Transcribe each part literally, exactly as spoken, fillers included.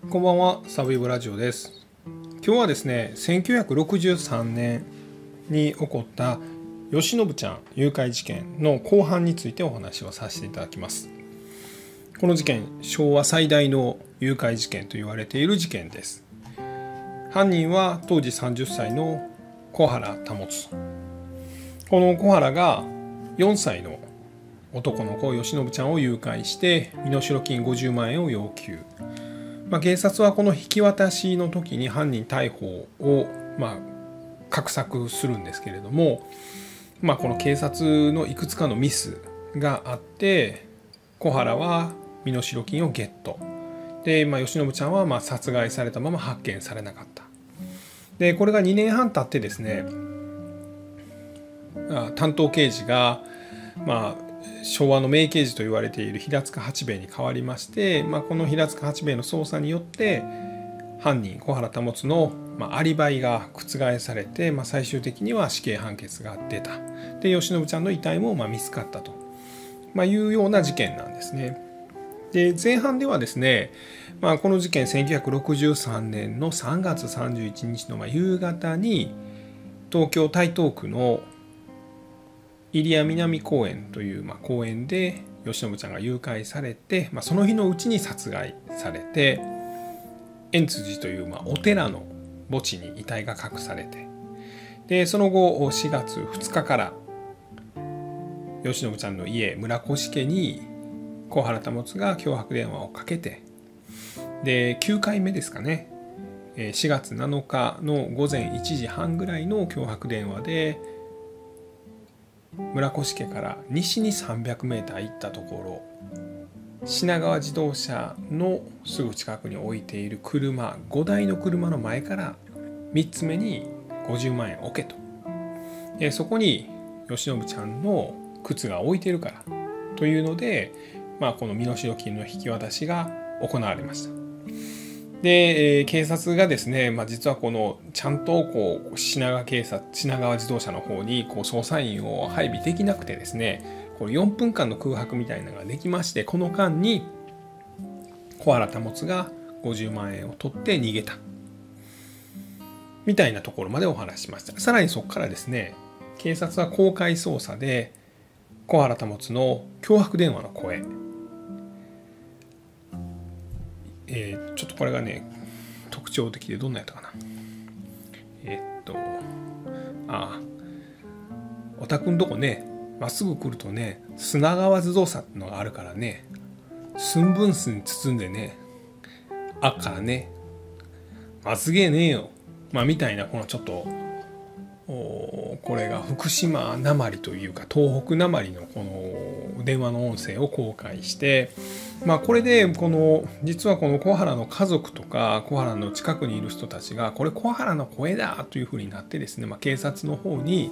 こんばんは、サブイボラジオです。今日はですね、せんきゅうひゃくろくじゅうさんねんに起こった吉信ちゃん誘拐事件の後半についてお話をさせていただきます。この事件、昭和最大の誘拐事件と言われている事件です。犯人は当時さんじゅっさいの小原保。この小原がよんさいの男の子吉信ちゃんを誘拐して身代金ごじゅうまんえんを要求。まあ、警察はこの引き渡しの時に犯人逮捕をまあ画策するんですけれども、まあ、この警察のいくつかのミスがあって小原は身代金をゲットで、まあ、吉信ちゃんはまあ殺害されたまま発見されなかった。でこれがにねんはん経ってですね、担当刑事がまあ昭和の名刑事と言われている平塚八兵衛に変わりまして、まあ、この平塚八兵衛の捜査によって犯人小原保の、まあ、アリバイが覆されて、まあ、最終的には死刑判決が出た。で吉信ちゃんの遺体もまあ見つかったと、まあ、いうような事件なんですね。で前半ではですね、まあ、この事件せんきゅうひゃくろくじゅうさんねんのさんがつさんじゅういちにちのまあ夕方に東京台東区の入谷南公園というまあ公園で吉信ちゃんが誘拐されて、まあ、その日のうちに殺害されて円辻というまあお寺の墓地に遺体が隠されて、でその後しがつふつかから吉信ちゃんの家村越家に小原保が脅迫電話をかけて、できゅうかいめですかね、しがつなのかのごぜんいちじはんぐらいの脅迫電話で村越家から西にさんびゃくメーター行ったところ品川自動車のすぐ近くに置いている車ごだいの車の前からみっつめにごじゅうまんえん置けと、でそこに吉信ちゃんの靴が置いているからというので、まあ、この身代金の引き渡しが行われました。で、えー、警察がですね、まあ、実はこのちゃんとこう品川警察品川自動車の方にこう捜査員を配備できなくてですね、これよんぷんかんの空白みたいなのができまして、この間に小原保がごじゅうまんえんを取って逃げたみたいなところまでお話ししました。さらにそこからですね、警察は公開捜査で小原保の脅迫電話の声、えー、ちょっとこれがね特徴的でどんなやったかな。えー、っとああおたくんとこねまっすぐ来るとね砂川自動車ってのがあるからね、寸分数に包んでねあっからねまずげえねえよ、まあみたいな、このちょっとこれが福島なまりというか東北なまりのこの電話の音声を公開して、まあこれでこの実はこの小原の家族とか小原の近くにいる人たちがこれ小原の声だというふうになってですね、まあ、警察の方に、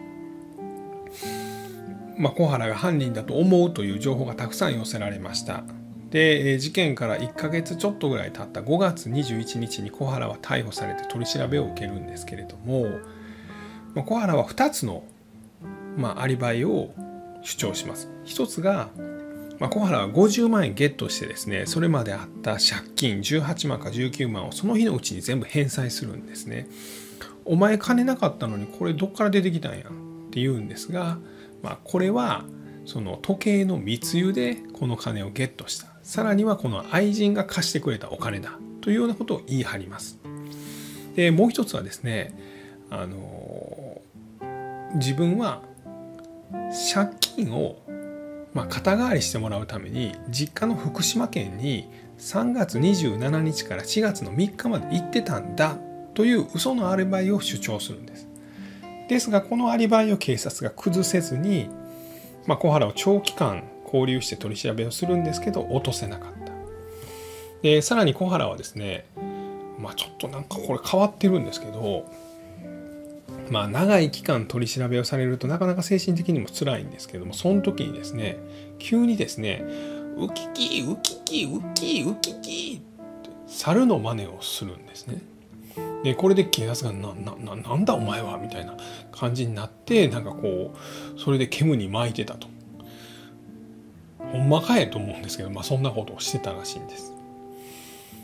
まあ、小原が犯人だと思うという情報がたくさん寄せられました。で事件からいっかげつちょっとぐらい経ったごがつにじゅういちにちに小原は逮捕されて取り調べを受けるんですけれども、小原はふたつの、まあ、アリバイを主張します。一つが、まあ、小原はごじゅうまんえんゲットしてですね、それまであった借金じゅうはちまんかじゅうきゅうまんをその日のうちに全部返済するんですね。お前金なかったのにこれどっから出てきたんやって言うんですが、まあ、これはその時計の密輸でこの金をゲットした、さらにはこの愛人が貸してくれたお金だというようなことを言い張ります。でもう一つはですね、あの自分は借金を、まあ、肩代わりしてもらうために実家の福島県にさんがつにじゅうしちにちからしがつのみっかまで行ってたんだという嘘のアリバイを主張するんです。ですがこのアリバイを警察が崩せずに、まあ、小原を長期間勾留して取り調べをするんですけど落とせなかった。でさらに小原はですね、まあ、ちょっとなんかこれ変わってるんですけど、まあ、長い期間取り調べをされるとなかなか精神的にも辛いんですけども、その時にですね急にですねウキキウキキウキウキキって猿の真似をするんですね。でこれで警察がななななんだお前はみたいな感じになって、なんかこうそれで煙に巻いてたと、ほんまかえと思うんですけど、まあ、そんなことをしてたらしいんです。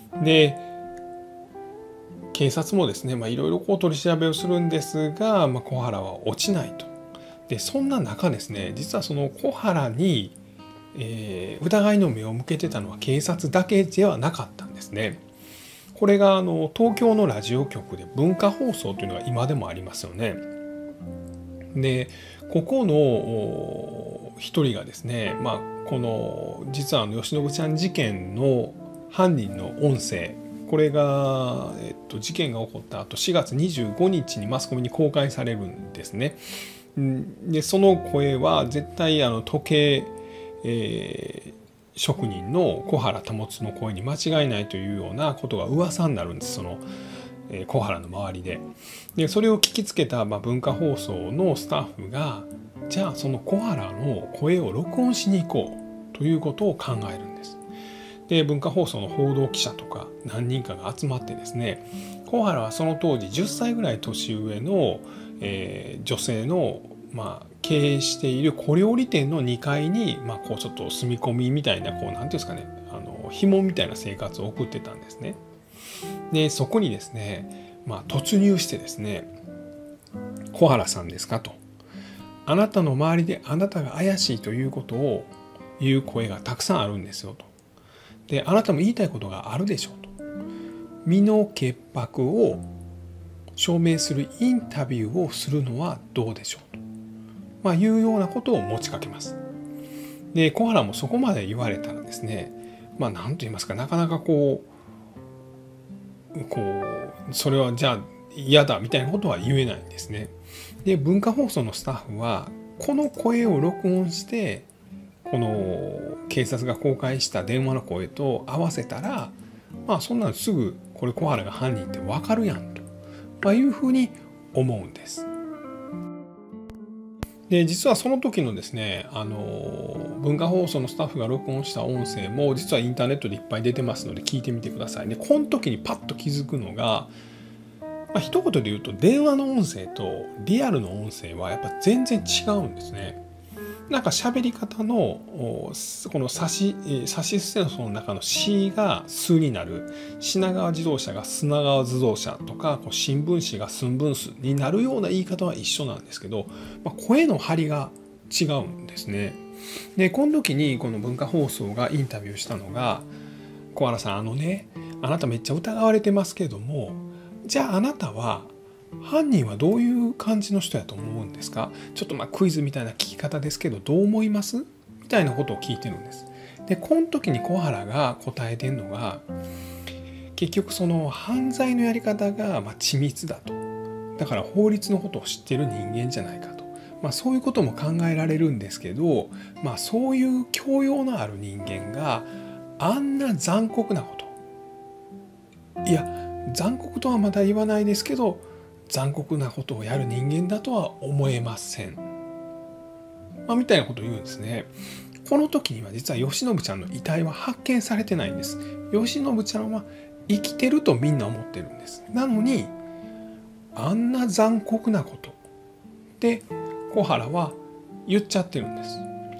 で警察もですね、まあ、いろいろこう取り調べをするんですが、まあ、小原は落ちないと。でそんな中ですね、実はその小原に、えー、疑いの目を向けてたのは警察だけではなかったんですね。これがあの東京のラジオ局で文化放送というのが今でもありますよね。でここの一人がですね、まあ、この実はあの吉信ちゃん事件の犯人の音声、これが、えっと、事件が起こった後しがつにじゅうごにちにマスコミに公開されるんですね。でその声は絶対あの時計、えー、職人の小原保の声に間違いないというようなことが噂になるんです、その、えー、小原の周りで。でそれを聞きつけた、まあ、文化放送のスタッフが、じゃあその小原の声を録音しに行こうということを考えるんです。で文化放送の報道記者とか何人かが集まってですね、小原はその当時じゅっさいぐらい年上の、えー、女性の、まあ、経営している小料理店のにかいに、まあ、こうちょっと住み込みみたいな、こうなんていうんですかね、あの紐みたいな生活を送ってたんですね。でそこにですね、まあ、突入してですね、小原さんですかと、あなたの周りであなたが怪しいということを言う声がたくさんあるんですよと。であなたも言いたいことがあるでしょうと。身の潔白を証明するインタビューをするのはどうでしょうと、まあ、いうようなことを持ちかけます。で小原もそこまで言われたらですね、まあ何と言いますか、なかなかこうこうそれはじゃあ嫌だみたいなことは言えないんですね。で文化放送のスタッフはこの声を録音してこの警察が公開した電話の声と合わせたら、まあそんなのすぐこれ小原が犯人って分かるやんと、まあ、いうふうに思うんです。で実はその時のですね、あの文化放送のスタッフが録音した音声も実はインターネットでいっぱい出てますので聞いてみてくださいね。この時にパッと気づくのが、まあ、一言で言うと電話の音声とリアルの音声はやっぱ全然違うんですね。なんか喋り方のこの差し差し捨てのその中の C が数になる、品川自動車が砂川自動車とか、こう新聞紙が寸分数になるような言い方は一緒なんですけど、まあ、声の張りが違うんですね。でこの時にこの文化放送がインタビューしたのが、小原さんあのね、あなためっちゃ疑われてますけども、じゃああなたは犯人はどういう感じの人やと思うんですか、ちょっとまあクイズみたいな聞き方ですけどどう思いますみたいなことを聞いてるんです。でこの時に小原が答えてるのが、結局その犯罪のやり方がまあ緻密だと、だから法律のことを知ってる人間じゃないかと、まあ、そういうことも考えられるんですけど、まあ、そういう教養のある人間があんな残酷なこと、いや残酷とはまだ言わないですけど残酷なことをやる人間だとは思えません、まあ、みたいなことを言うんですね。この時には実は吉信ちゃんの遺体は発見されてないんです。吉信ちゃんは生きてるとみんな思ってるんです。なのにあんな残酷なことで小原は言っちゃってるんです。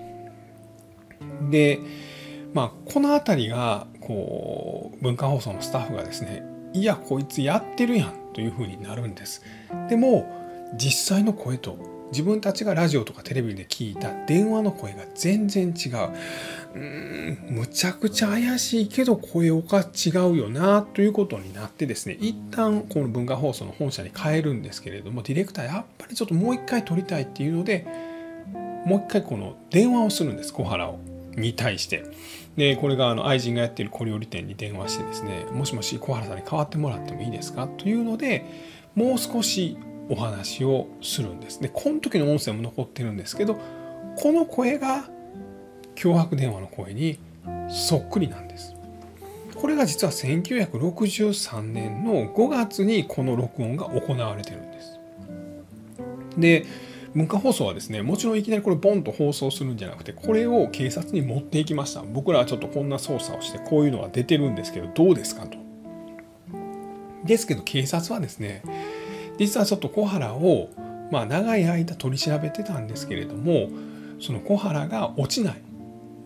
でまあこの辺りがこう文化放送のスタッフがですね、いやこいつやってるやんというふうになるんです。でも実際の声と自分たちがラジオとかテレビで聞いた電話の声が全然違う。うーんむちゃくちゃ怪しいけど声おか違うよなということになってですね、一旦この文化放送の本社に帰るんですけれども、ディレクターやっぱりちょっともう一回撮りたいっていうのでもう一回この電話をするんです、小原をに対して。でこれがあの愛人がやっている小料理店に電話してですね、もしもし小原さんに代わってもらってもいいですかというのでもう少しお話をするんです。でこの時の音声も残ってるんですけど、この声が脅迫電話の声にそっくりなんです。これが実はせんきゅうひゃくろくじゅうさんねんのごがつにこの録音が行われてるんです。で文化放送はですね、もちろんいきなりこれボンと放送するんじゃなくて、これを警察に持っていきました。僕らはちょっとこんな捜査をしてこういうのが出てるんですけどどうですかと。ですけど警察はですね、実はちょっと小原をまあ長い間取り調べてたんですけれども、その小原が落ちないで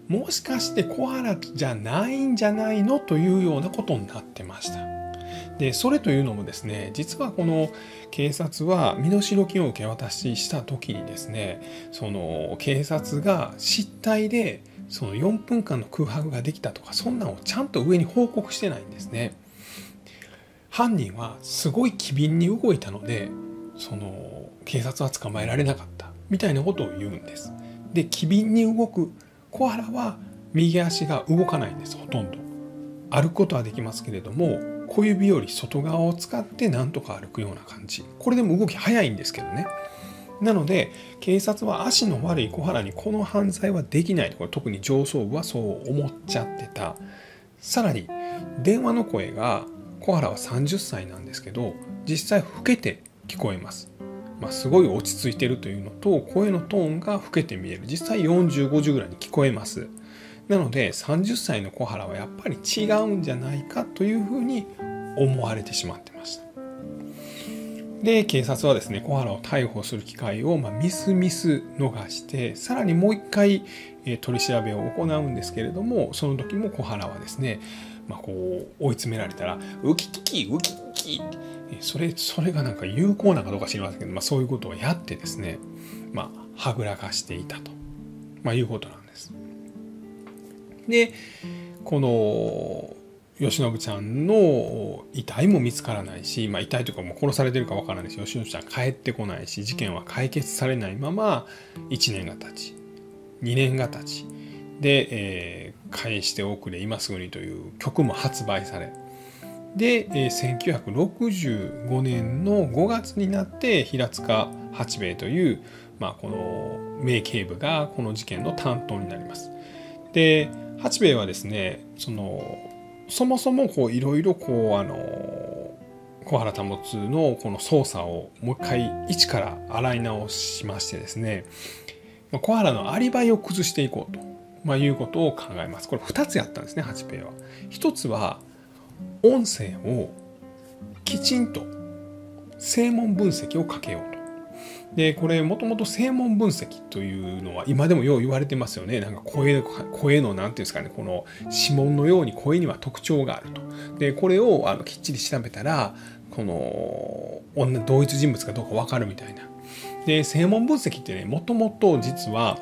もしかして小原じゃないんじゃないのというようなことになってました。でそれというのもですね、実はこの警察は身代金を受け渡しした時にですね、その警察が失態でそのよんぷんかんの空白ができたとか、そんなのをちゃんと上に報告してないんですね。犯人はすごい機敏に動いたので、その警察は捕まえられなかったみたいなことを言うんです。で機敏に動く小原は右足が動かないんです。ほとんど歩くことはできますけれども、小指より外側を使ってなんとか歩くような感じ。これでも動き早いんですけどね。なので警察は足の悪い小原にこの犯罪はできない。これ特に上層部はそう思っちゃってた。さらに電話の声が、小原はさんじゅっさいなんですけど、実際老けて聞こえます。まあ、すごい落ち着いてるというのと、声のトーンが老けて見える。実際よんじゅう、ごじゅうぐらいに聞こえます。なのでさんじゅっさいの小原はやっぱり違うんじゃないかというふうに思われてしまってました。で警察はですね、小原を逮捕する機会を、まあ、ミスミス逃して、さらにもう一回、えー、取り調べを行うんですけれども、その時も小原はですね、まあ、こう追い詰められたらウキキキウキキキ、それそれがなんか有効なかどうか知りませんけど、まあ、そういうことをやってですね、まあ、はぐらかしていたと、まあ、いうことなんです。でこの吉信ちゃんの遺体も見つからないし、まあ、遺体というかもう殺されてるかわからないし、吉信ちゃん帰ってこないし、事件は解決されないままいちねんが経ちにねんが経ちで、えー、返しておくれ今すぐにという曲も発売され、で、えー、せんきゅうひゃくろくじゅうごねんのごがつになって平塚八兵衛という、まあ、この名警部がこの事件の担当になります。で八兵衛はですね、そのそもそもこういろいろこうあの小原保のこの捜査をもう一回一から洗い直しましてですね、小原のアリバイを崩していこうと、まあ、いうことを考えます。これふたつやったんですね、八兵衛は。ひとつは音声をきちんと声紋分析をかけようと。でこれもともと声紋分析というのは今でもよう言われてますよね。なんか声声のなんていうんですかね、この指紋のように声には特徴があると。でこれをあのきっちり調べたら、この同一人物かどうか分かるみたいな。で声紋分析ってね、もともと実は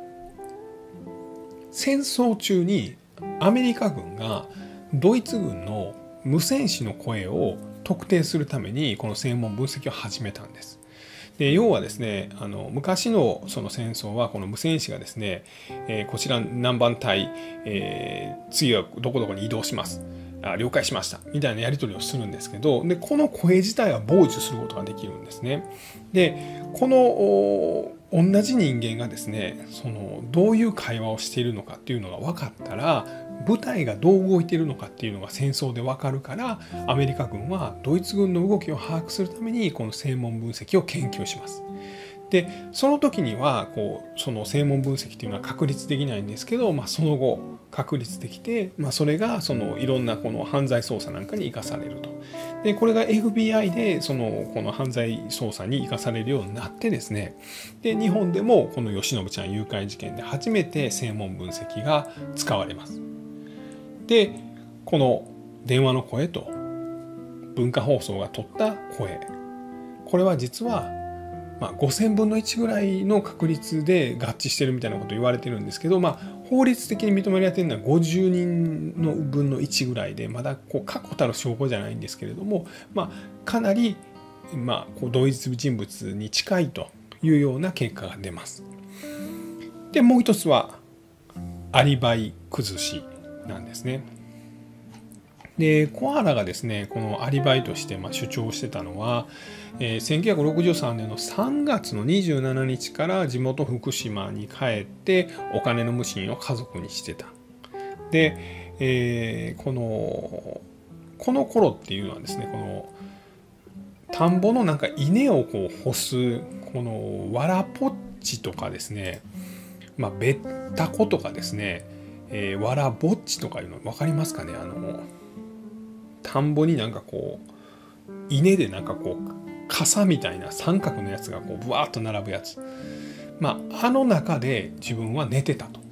戦争中にアメリカ軍がドイツ軍の無線士の声を特定するためにこの声紋分析を始めたんです。で要はですね、あの昔のその戦争はこの無線士がですね、えー、こちら何番隊、えー、次はどこどこに移動します、あ了解しましたみたいなやり取りをするんですけど、でこの声自体は傍受することができるんですね。でこの同じ人間がですね、そのどういう会話をしているのかっていうのが分かったら、部隊がどう動いているのかっていうのが戦争で分かるから、アメリカ軍はドイツ軍の動きを把握するためにこの声紋分析を研究します。でその時にはこうその声紋分析っていうのは確立できないんですけど、まあ、その後確立できて、まあ、それがそのいろんなこの犯罪捜査なんかに生かされると。でこれが エフビーアイ でそのこの犯罪捜査に生かされるようになってですね、で日本でもこの吉信ちゃん誘拐事件で初めて声紋分析が使われます。でこの電話の声と文化放送が取った声、これは実はまあ、ごせんぶんのいちぐらいの確率で合致してるみたいなこと言われてるんですけど、まあ、法律的に認められてるのはごじゅうにんの分のいちぐらいで、まだこう確固たる証拠じゃないんですけれども、まあ、かなり、まあ、こう同一人物に近いというような結果が出ます。でもう一つはアリバイ崩しなんですね。で小原がですね、このアリバイとしてまあ主張してたのは、えー、せんきゅうひゃくろくじゅうさんねんのさんがつのにじゅうしちにちから地元福島に帰ってお金の無心を家族にしてた。で、えー、このこの頃っていうのはですね、この田んぼのなんか稲をこう干すこのわらぽっちとかですね、まあべったことかですね、えー、わらぼっちとかいうの分かりますかね。あの田んぼになんかこう稲でなんかこう傘みたいな三角のやつがこうブワーッと並ぶやつ、まああの中で自分は寝てたと。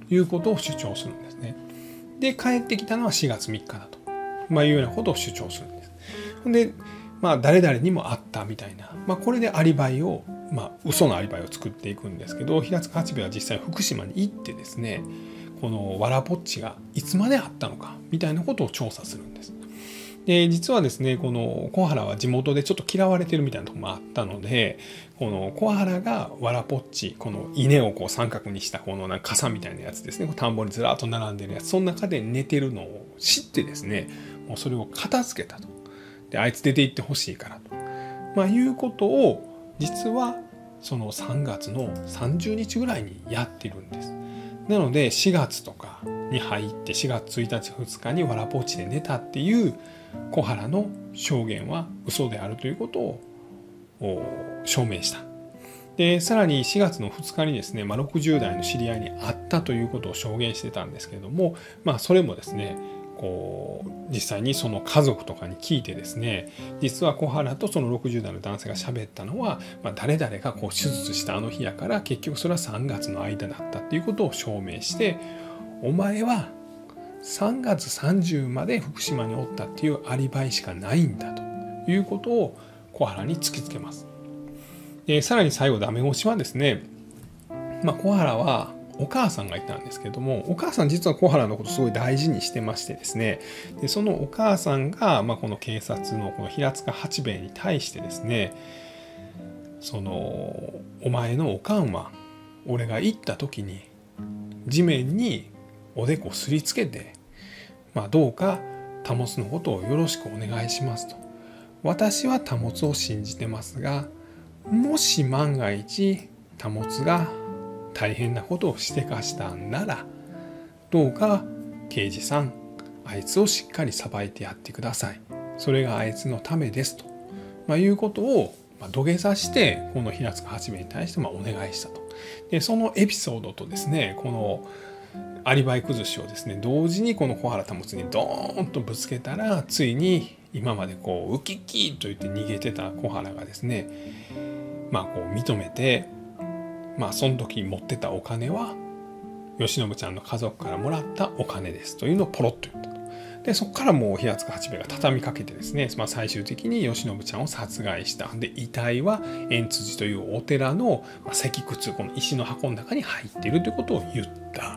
いうことを主張するんですね。で帰ってきたのはしがつみっかだと、まあ、いうようなことを主張するんです。で、まあ、誰々にもあったみたいな、まあ、これでアリバイを、まあ、嘘のアリバイを作っていくんですけど、平塚八兵衛は実際福島に行ってですね、このわらぽっちがいつまであったのかみたいなことを調査するんです。で実はですね、この小原は地元でちょっと嫌われてるみたいなところもあったので、この小原がわらぽっち、この稲をこう三角にしたこのなんか傘みたいなやつですね、田んぼにずらっと並んでるやつ、その中で寝てるのを知ってですね、もうそれを片付けたと。であいつ出て行ってほしいからと、まあ、いうことを実はそのさんがつのさんじゅうにちぐらいにやってるんです。なのでしがつとかに入ってしがつついたちふつかにわらぽっちで寝たっていう小原の証言は嘘であるということを証明した。でさらにしがつのふつかにですね、まあ、ろくじゅうだいの知り合いに会ったということを証言してたんですけれども、まあ、それもですねこう実際にその家族とかに聞いてですね、実は小原とそのろくじゅうだいの男性が喋ったのは、まあ、誰々がこう手術したあの日やから、結局それはさんがつの間だったっていうことを証明して、お前はさんがつさんじゅうまで福島におったっていうアリバイしかないんだということを小原に突きつけます。でさらに最後ダメ押しはですね、まあ、小原はお母さんがいたんですけども、お母さん実は小原のことすごい大事にしてましてですね、でそのお母さんが、まあ、この警察のこの平塚八兵衛に対してですね、そのお前のおかんは俺が行った時に地面におでこすりつけて、まあ、どうか保のことをよろしくお願いしますと。私は保を信じてますが、もし万が一保が大変なことをしてかしたんなら、どうか刑事さんあいつをしっかり裁いてやってください。それがあいつのためですと、まあ、いうことを土下座してこの平塚八兵衛に対してまあお願いしたと。でそのエピソードとですね、このアリバイ崩しをですね同時にこの小原保にドーンとぶつけたら、ついに今までこうウキッキーと言って逃げてた小原がですね、まあこう認めて、まあその時持ってたお金は慶喜ちゃんの家族からもらったお金ですというのをポロッと言ったと。でそこからもう平塚八兵衛が畳みかけてですね、まあ、最終的に慶喜ちゃんを殺害した。で遺体は円辻というお寺の石窟、この石の箱の中に入っているということを言った。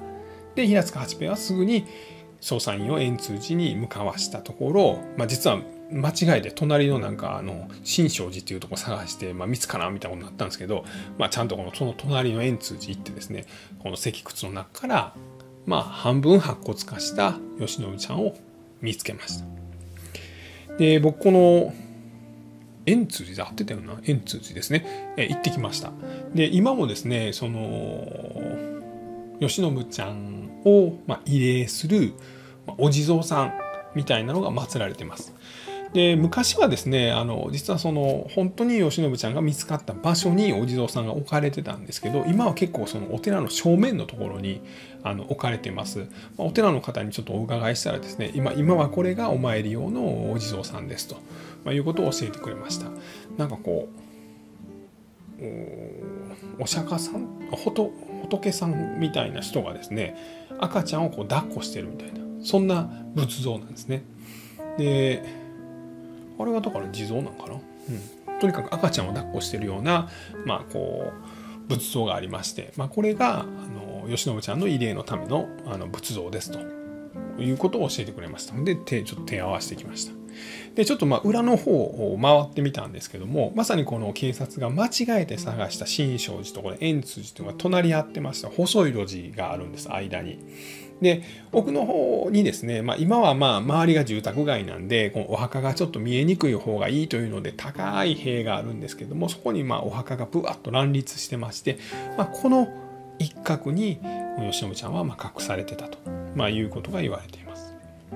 で平塚八兵衛はすぐに捜査員を円辻に向かわしたところ、まあ、実は間違いで隣のなんかあの新勝寺っていうところを探して、まあ、見つからんみたいなことになったんですけど、まあ、ちゃんとこのその隣の円辻行ってですね、この石窟の中からまあ半分白骨化した慶喜ちゃんを見つけました。で僕この円辻で合ってたよな、円辻ですね、え行ってきました。で今もですねその慶喜ちゃんをまあ慰霊するお地蔵さんみたいなのが祀られています。で昔はですね、あの実はその本当に慶喜ちゃんが見つかった場所にお地蔵さんが置かれてたんですけど、今は結構そのお寺の正面のところにあの置かれてます。まあ、お寺の方にちょっとお伺いしたらですね、今今はこれがお参り用のお地蔵さんですと、まあ、いうことを教えてくれました。なんかこう お, お釈迦さん仏仏さんみたいな人がですね、赤ちゃんをこう抱っこしてるみたいな、そんな仏像なんですね。であれはだから地蔵なんかな、うん、とにかく赤ちゃんを抱っこしてるような、まあ、こう仏像がありまして、まあ、これがあの慶喜ちゃんの慰霊のためのあの仏像ですということを教えてくれましたので、手ちょっと手を合わせてきました。でちょっとまあ裏の方を回ってみたんですけども、まさにこの警察が間違えて探した新勝寺とこれ円辻というのが隣り合ってました。細い路地があるんです、間に。で奥の方にですね、まあ、今はまあ周りが住宅街なんでこのお墓がちょっと見えにくい方がいいというので高い塀があるんですけども、そこにまあお墓がぶわっと乱立してまして、まあ、この一角に慶喜ちゃんはまあ隠されてたと、まあ、いうことが言われています。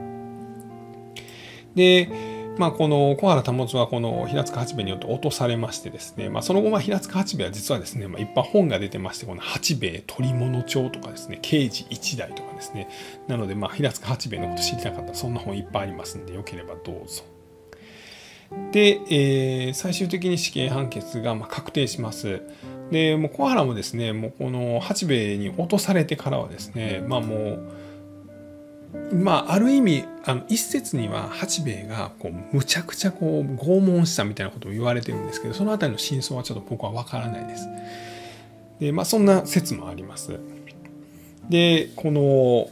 でまあ、この小原保はこの平塚八兵衛によって落とされましてですね、まあ、その後まあ平塚八兵衛は実はですね、まあ、いっぱい本が出てまして、この八兵衛取物帳とかですね、刑事一代とかですね、なのでまあ平塚八兵衛のこと知りたかったらそんな本いっぱいありますんで、よければどうぞ。で、えー、最終的に死刑判決がまあ確定します。 でもう小原もですね、もうこの八兵衛に落とされてからはですね、まあもうまあある意味あの一説には八兵衛がこうむちゃくちゃこう拷問したみたいなことを言われてるんですけど、そのあたりの真相はちょっと僕は分からないです。でまあそんな説もあります。でこの、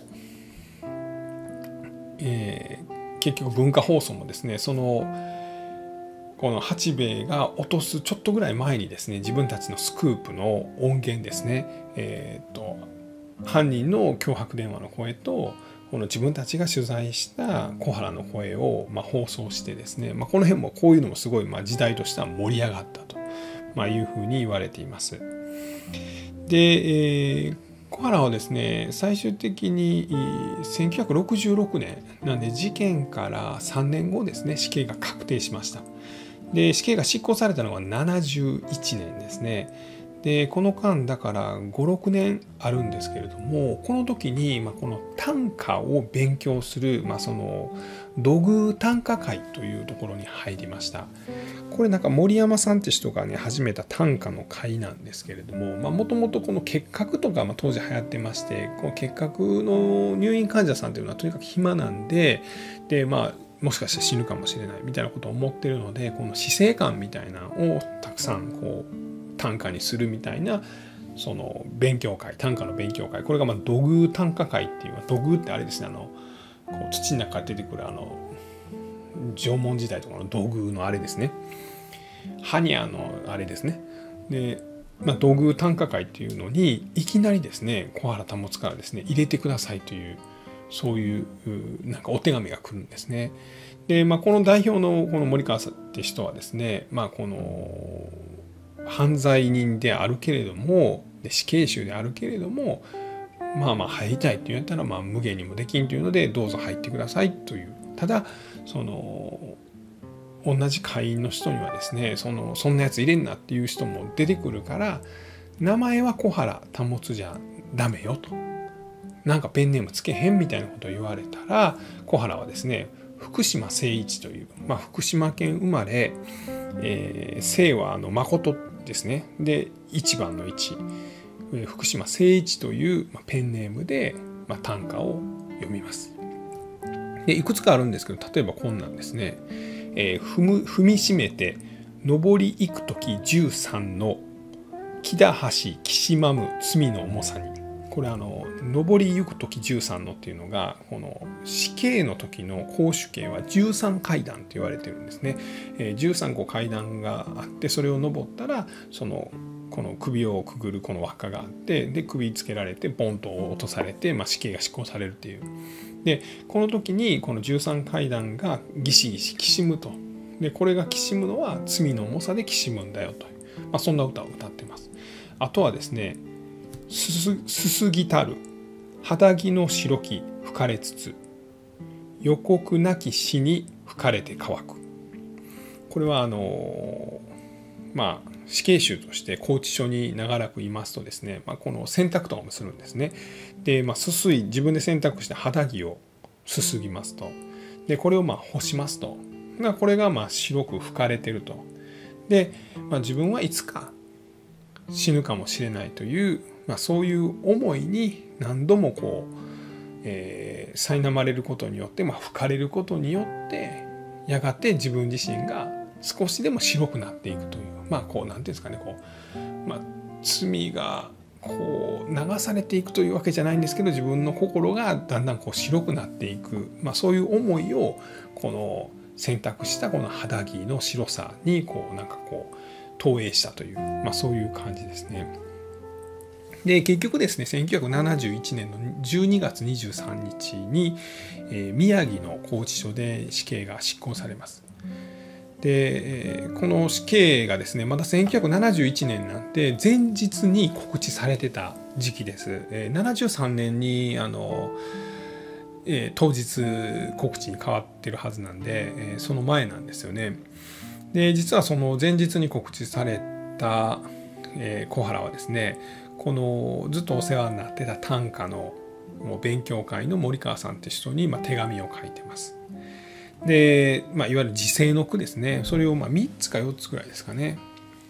えー、結局文化放送もですね、そのこの八兵衛が落とすちょっとぐらい前にですね、自分たちのスクープの音源ですね、えー、と犯人の脅迫電話の声とこの自分たちが取材した小原の声をまあ放送してですね、まあ、この辺もこういうのもすごいまあ時代としては盛り上がったと、まあ、いうふうに言われています。で、えー、小原はですね、最終的にせんきゅうひゃくろくじゅうろくねんなんで事件からさんねんごですね、死刑が確定しました。で死刑が執行されたのはななじゅういちねんですね。でこの間だからごろくねんあるんですけれども、この時に、まあ、この短歌を勉強する、まあ、その土偶短歌会というところに入りました。これなんか森山さんって人がね始めた短歌の会なんですけれども、もともとこの結核とか、まあ、当時流行ってまして、この結核の入院患者さんというのはとにかく暇なんで、でまあもしかして死ぬかもしれないみたいなことを思ってるので、この死生観みたいなのをたくさんこう短歌にするみたいなその勉強会、短歌の勉強会、これがまあ土偶短歌会っていう、土偶ってあれですね、あのこう土の中から出てくるあの縄文時代とかの土偶のあれですね、ハニャのあれですね。で、まあ、土偶短歌会っていうのにいきなりですね、小原保からですね入れてくださいという、そういうなんかお手紙が来るんですね。で、まあ、この代表のこの森川さんって人はですね、まあ、この犯罪人であるけれども、で死刑囚であるけれども、まあまあ入りたいって言ったら、まあ無限にもできんというのでどうぞ入ってくださいという。ただその同じ会員の人にはですね、そのそんなやつ入れんなっていう人も出てくるから、名前は小原保じゃダメよと、なんかペンネームつけへんみたいなことを言われたら、小原はですね、福島誠一という、まあ、福島県生まれ、えー、姓はあの誠ですね。で一番の一、福島誠一という、まあ、ペンネームで、まあ、短歌を読みます。でいくつかあるんですけど、例えばこんなんですね、えー、踏む踏みしめて登り行く時じゅうさんの木田橋きしまむ罪の重さに。これあの上り行く時じゅうさんのっていうのが、この死刑の時の公主刑はじゅうさん階段と言われてるんですね。じゅうさんこ階段があって、それを登ったらそのこの首をくぐるこの輪っかがあって、で首つけられてボンと落とされて、まあ、死刑が執行されるっていう。でこの時にこのじゅうさん階段がギシギシきしむと。でこれがきしむのは罪の重さできしむんだよという、まあ、そんな歌を歌ってます。あとはですね、すすすすぎたる肌着の白き吹かれつつ、予告なき死に吹かれて乾く。これはあのまあ死刑囚として拘置所に長らくいますとですね、まあ、この洗濯とかもするんですね。で、まあ、すすい自分で洗濯して肌着をすすぎますと。でこれをまあ干しますと。これがまあ白く吹かれてると。で、まあ、自分はいつか死ぬかもしれないという、まあ、そういう思いに何度もこう、えー、苛まれることによって、まあ、吹かれることによってやがて自分自身が少しでも白くなっていくという、まあこうなんていうんですかね、こう、まあ、罪がこう流されていくというわけじゃないんですけど、自分の心がだんだんこう白くなっていく、まあ、そういう思いをこの選択したこの肌着の白さにこうなんかこう投影したという、まあ、そういう感じですね。で結局ですね、せんきゅうひゃくななじゅういちねんのじゅうにがつにじゅうさんにちに、えー、宮城の拘置所で死刑が執行されます。でこの死刑がですね、まだせんきゅうひゃくななじゅういちねんなんて前日に告知されてた時期です。ななじゅうさんねんにあの、えー、当日告知に変わってるはずなんで、えー、その前なんですよね。で実はその前日に告知された、えー、小原はですね、このずっとお世話になってた短歌のもう勉強会の森川さんって人に、まあ、手紙を書いてます。で、まあ、いわゆる辞世の句ですね。それをまあみっつかよっつくらいですかね、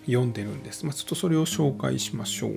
読んでるんです。まあ、ちょっとそれを紹介しましょう。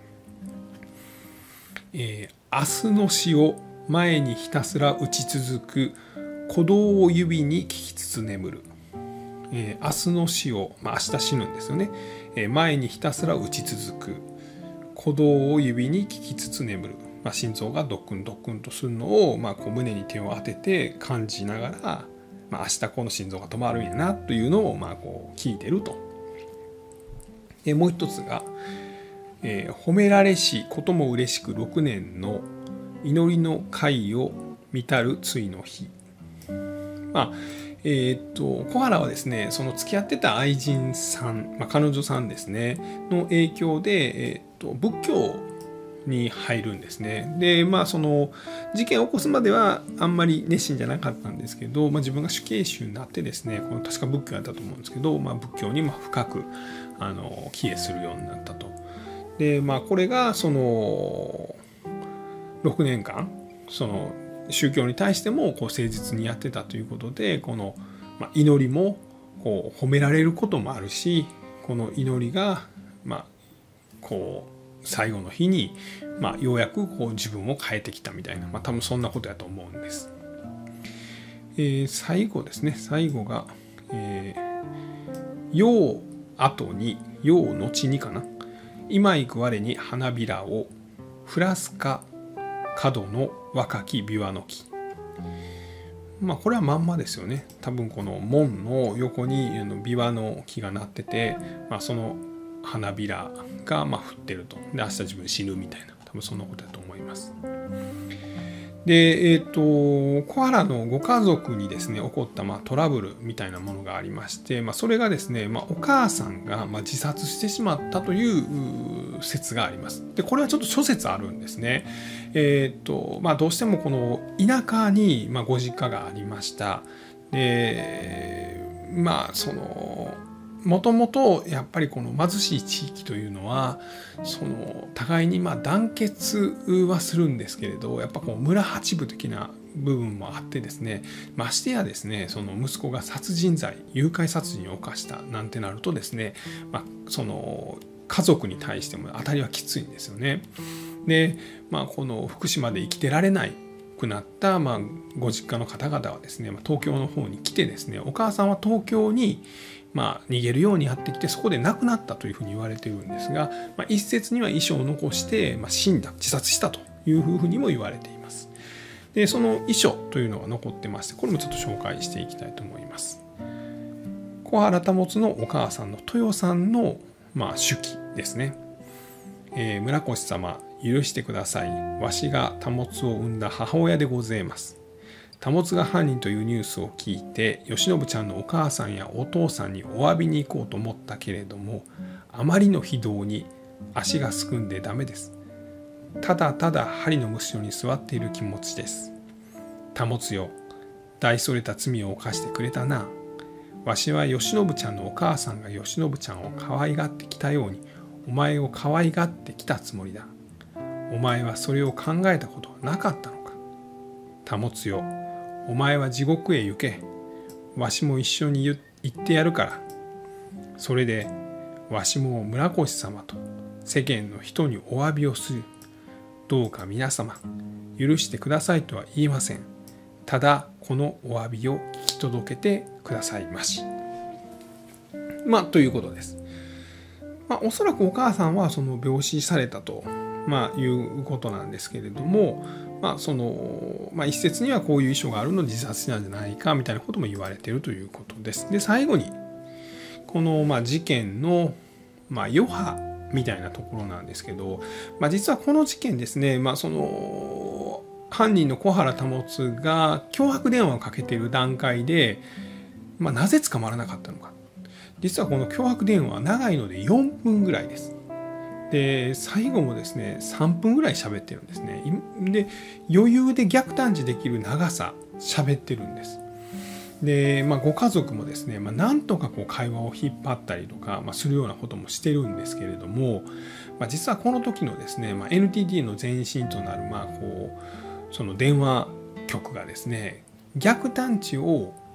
えー、明日の詩を前にひたすら打ち続く鼓動を指に聞きつつ眠る。えー、明日の死を、まあ、明日死ぬんですよね、えー、前にひたすら打ち続く鼓動を指に聞きつつ眠る、まあ、心臓がドックンドックンとするのを、まあ、こう胸に手を当てて感じながら、まあ、明日この心臓が止まるんやなというのを、まあ、こう聞いてると。えー、もう一つが、えー、褒められしことも嬉しくろくねんの祈りの会を見たるついの日。まあえー、っと小原はですね、その付き合ってた愛人さん、まあ、彼女さんですねの影響で、えー、っと仏教に入るんですね。でまあその事件を起こすまではあんまり熱心じゃなかったんですけど、まあ、自分が死刑囚になってですね、この確か仏教だったと思うんですけど、まあ、仏教にまあ深くあの帰依するようになったと。でまあこれがそのろくねんかんその宗教に対してもこう誠実にやってたということで、この祈りもこう褒められることもあるし、この祈りがまあこう最後の日にまあようやくこう自分を変えてきたみたいな、まあ多分そんなことやと思うんです。えー、最後ですね、最後が「えー、よう後によう後にかな今行く我に花びらを降らすか角の若き琵琶の木」。まあこれはまんまですよね。多分この門の横に琵琶の木がなってて、まあ、その花びらがまあ降ってると。で明日自分死ぬみたいな、多分そんなことだと思います。で、えっと小原のご家族にですね起こったまあトラブルみたいなものがありまして、まあ、それがですね、まあ、お母さんがまあ自殺してしまったという説があります。でこれはちょっと諸説あるんですね。えっとまあ、どうしてもこの田舎にまあご実家がありました。でまあそのもともとやっぱりこの貧しい地域というのはその互いにまあ団結はするんですけれど、やっぱこう村八部的な部分もあってですね、ましてやですねその息子が殺人罪誘拐殺人を犯したなんてなるとですね、まあ、その家族に対しても当たりはきついんですよね。で、まあ、この福島で生きてられないくなった、まあ、ご実家の方々はですね、まあ、東京の方に来てですね、お母さんは東京にまあ逃げるようにやってきて、そこで亡くなったというふうに言われているんですが、まあ、一説には遺書を残して、まあ、死んだ自殺したというふうにも言われています。でその遺書というのが残ってまして、これもちょっと紹介していきたいと思います。小原保のお母さんの豊さんの、まあ、手記ですね。えー、村越様許してください。わしが保を産んだ母親でございます。保が犯人というニュースを聞いて、吉信ちゃんのお母さんやお父さんにお詫びに行こうと思ったけれども、あまりの非道に足がすくんでダメです。ただただ針のむしろに座っている気持ちです。保よ、大それた罪を犯してくれたな。わしは吉信ちゃんのお母さんが吉信ちゃんを可愛がってきたように、お前を可愛がってきたつもりだ。お前はそれを考えたことはなかったのか。保よ、お前は地獄へ行け。わしも一緒に行ってやるから。それでわしも村越様と世間の人にお詫びをする。どうか皆様許してくださいとは言いません。ただこのお詫びを聞き届けてくださいまし。まあということです。まあ、おそらくお母さんはその病死されたと、まあ、いうことなんですけれども、まあそのまあ、一説にはこういう遺書があるので自殺なんじゃないかみたいなことも言われているということです。で最後にこのまあ事件のまあ余波みたいなところなんですけど、まあ、実はこの事件ですね、まあ、その犯人の小原保が脅迫電話をかけている段階で、まあ、なぜ捕まらなかったのか。実はこの脅迫電話は長いのでよんぷんぐらいです。で最後もですねさんぷんぐらい喋ってるんですね。で余裕で逆探知できる長さ喋ってるんです。で、まあ、ご家族もですね、まあ、なんとかこう会話を引っ張ったりとか、まあ、するようなこともしてるんですけれども、まあ、実はこの時のですね、まあ、エヌティーティー の前身となるまあこうその電話局がですね逆探知を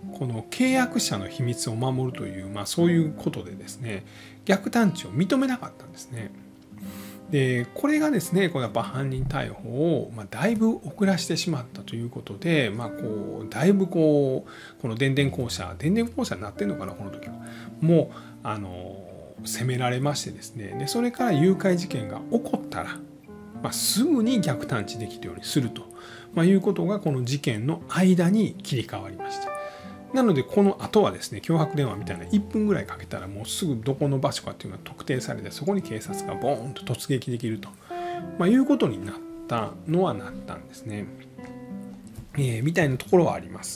この契約者の秘密を守るという、まあ、そういうことでですね、逆探知を認めなかったんですね。でこれがですね、このやっぱ犯人逮捕を、まあ、だいぶ遅らせてしまったということで、まあ、こうだいぶこうこの電電公社電電公社になってるのかな、この時はもうあの責められましてですね、でそれから誘拐事件が起こったら、まあ、すぐに逆探知できるようにすると、まあ、いうことがこの事件の間に切り替わりました。なのでこの後はですね、脅迫電話みたいないっぷんぐらいかけたらもうすぐどこの場所かっていうのが特定されて、そこに警察がボーンと突撃できると、まあ、いうことになったのはなったんですね、えー、みたいなところはあります。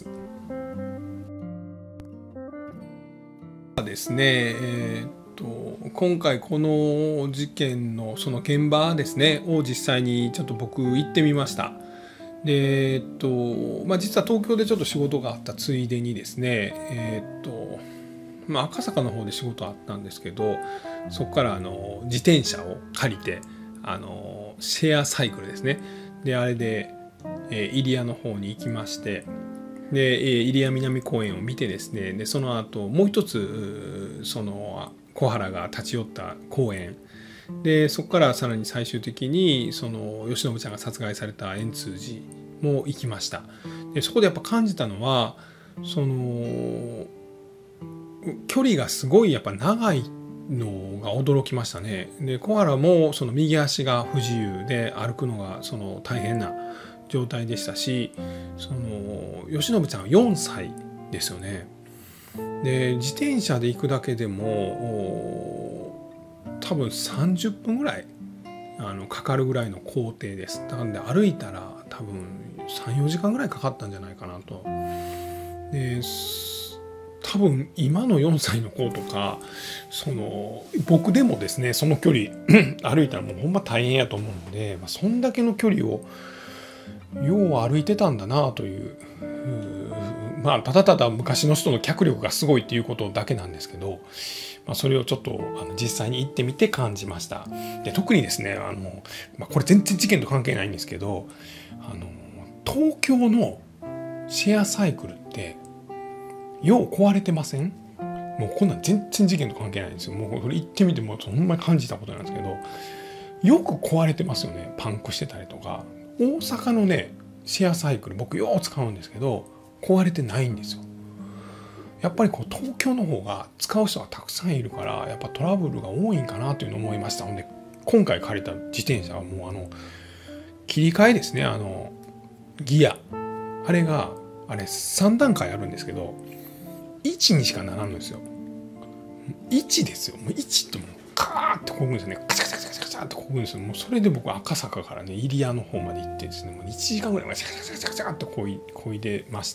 ですね、えー、っと今回この事件のその現場ですねを実際にちょっと僕行ってみました。でえっとまあ、実は東京でちょっと仕事があったついでにですね、えっとまあ、赤坂の方で仕事あったんですけど、そこからあの自転車を借りて、あのシェアサイクルですね、であれで、えー、入谷の方に行きまして、で、えー、入谷南公園を見てですね、でその後もう一つその小原が立ち寄った公園で、そこからさらに最終的にその慶喜ちゃんが殺害された円通寺も行きました。でそこでやっぱ感じたのは、その距離がすごいやっぱ長いのが驚きましたね。で小原もその右足が不自由で歩くのがその大変な状態でしたし、その慶喜ちゃんはよんさいですよね。で自転車で行くだけでも多分さんじゅっぷんぐらいあのかかるぐらいの工程です。なので歩いたら多分さんよじかんぐらいかかったんじゃないかなと。で多分今のよんさいの子とか、その僕でもですねその距離歩いたらもうほんま大変やと思うので、まあ、そんだけの距離をよう歩いてたんだなという、まあただただ昔の人の脚力がすごいっていうことだけなんですけど、まあ、それをちょっとあの実際に行ってみて感じました。で特にですねあの、まあ、これ全然事件と関係ないんですけど、あの東京のシェアサイクルってよう壊れてません？もうこんなん全然事件と関係ないんですよ。もうこれ行ってみてもほんまに感じたことなんですけど、よく壊れてますよね。パンクしてたりとか。大阪のねシェアサイクル僕よう使うんですけど壊れてないんですよ。やっぱりこう東京の方が使う人がたくさんいるからやっぱトラブルが多いんかなというのを思いましたので、今回借りた自転車はもうあの切り替えですね、あのギアあれがあれさんだんかいあるんですけどいちにしかならんのですよ。いちですよ。もういちってもうカーってこぐんですよね。カチャカチャカチャカチャってこぐんですよ。もうそれで僕赤坂からね入谷の方まで行ってですね、もういちじかんぐらいまでカチャカチャカチャカチャってこいこいでました。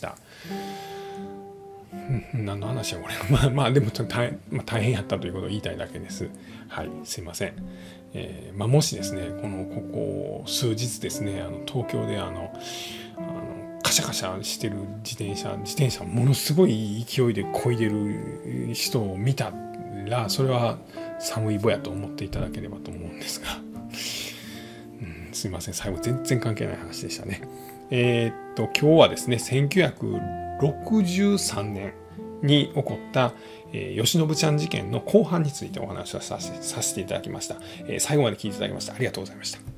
うん、何の話やこれ。まあまあでも大変、まあ、大変やったということを言いたいだけです。はい、すいません。えーまあ、もしですねこのここ数日ですねあの東京であのあのカシャカシャしてる自転車自転車ものすごい勢いで漕いでる人を見たら、それは寒いぼやと思っていただければと思うんですが、うん、すいません、最後全然関係ない話でしたね。えー、っと今日はですねせんきゅうひゃくろくじゅうさんねんに起こった、えー、慶喜ちゃん事件の後半についてお話をさせていただきました。えー、最後まで聞いていただきましてありがとうございました。